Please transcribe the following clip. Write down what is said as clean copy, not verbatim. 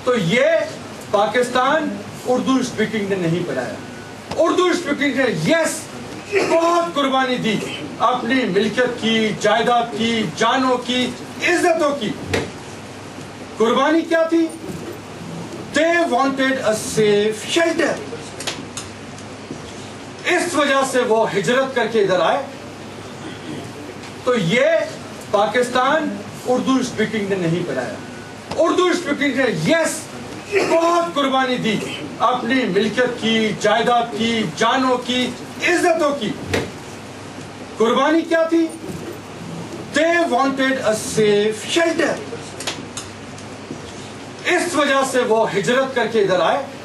तो ये पाकिस्तान उर्दू स्पीकिंग ने नहीं पढ़ाया। उर्दू स्पीकिंग ने यस बहुत कुर्बानी दी, अपनी मिल्कियत की, जायदाद की, जानों की, इज्जतों की। कुर्बानी क्या थी? They wanted a safe shelter। इस वजह से वो हिजरत करके इधर आए। तो ये पाकिस्तान उर्दू स्पीकिंग ने नहीं पढ़ाया। उर्दू स्पीकिंग ने यस बहुत कुर्बानी दी, अपनी मिल्कियत की, जायदाद की, जानों की, इज्जतों की। कुर्बानी क्या थी? They wanted a safe shelter। इस वजह से वो हिजरत करके इधर आए।